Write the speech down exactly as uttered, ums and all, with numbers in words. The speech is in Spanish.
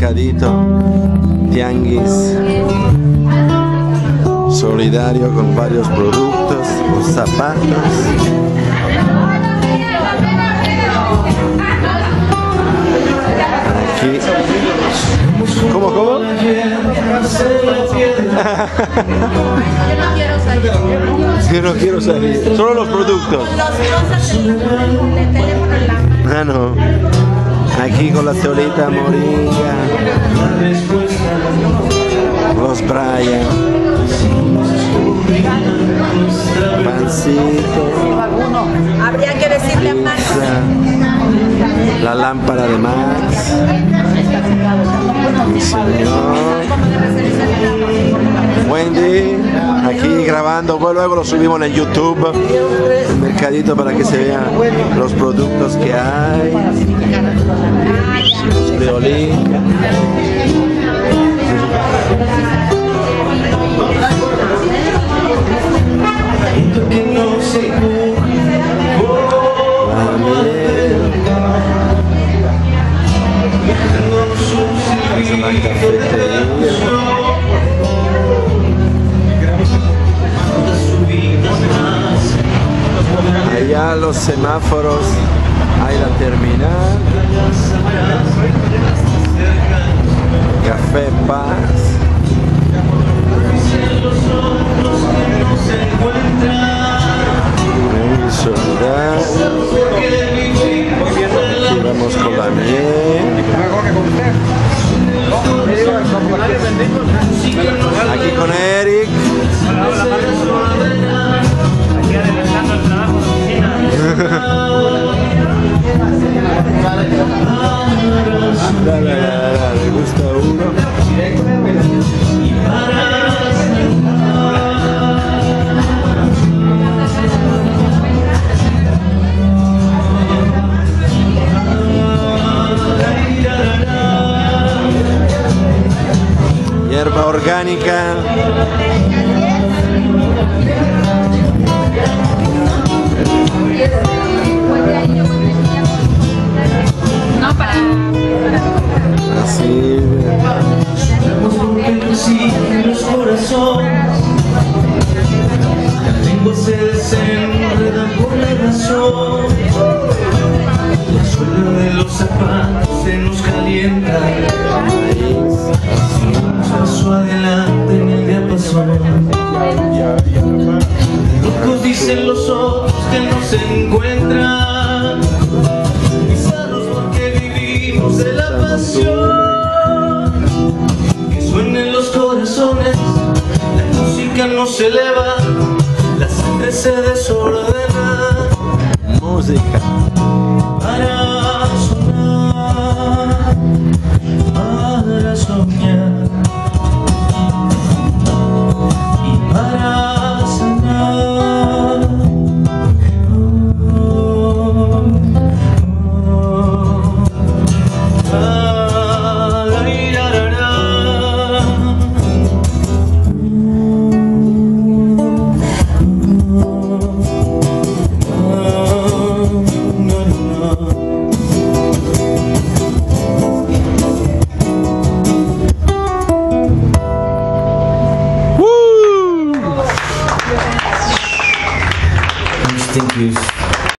mercadito, tianguis solidario con varios productos, los zapatos. Aquí. ¿Cómo, cómo? Yo no quiero salir. Solo los productos. Ah, no. Aquí con la teolita moringa. Los Brian. Pancito. Habría que decirle a Max. La lámpara de Max. Mi señor. Wendy, aquí grabando, pues luego lo subimos en YouTube, el mercadito, para que se vean los productos que hay. Los Leolín. La cafetería. Allá los semáforos, hay la terminal. Café Paz. Muy solidario. Aquí vamos con la miel. Aquí con Eric. Aquí adelantando el trabajo de oficina. La, la, la, la, le gusta uno. Hierba orgánica. No, para. Así. Los corazones, la lengua se desenreda por la razón. La suela de los zapatos se nos calienta. Paso adelante en el diapasón. Locos dicen los otros que no se encuentran, pisados porque vivimos de la pasión. Que suenen los corazones, la música no se eleva, la sangre se desordena. Música. Para sonar, para soñar. Para sanar, oh, oh, oh. Ah, la, la, la, la. Thank you.